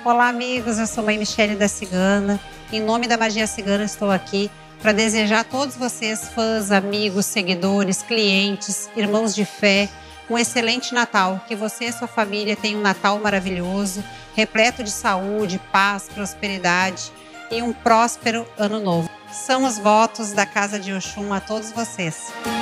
Olá, amigos. Eu sou Mãe Michele da Cigana. Em nome da Magia Cigana, estou aqui para desejar a todos vocês, fãs, amigos, seguidores, clientes, irmãos de fé, um excelente Natal. Que você e sua família tenham um Natal maravilhoso, repleto de saúde, paz, prosperidade e um próspero ano novo. São os votos da Casa de Oxum a todos vocês.